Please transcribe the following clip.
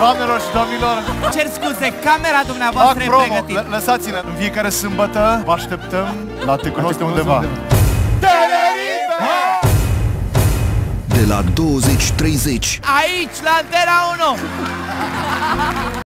Doamnelor și domnilor, Cer scuze, camera dumneavoastră e pregătită. Lăsați-ne, în fiecare sâmbătă vă așteptăm la Te cunosc de undeva. De la 20:30. Aici, la Antena 1.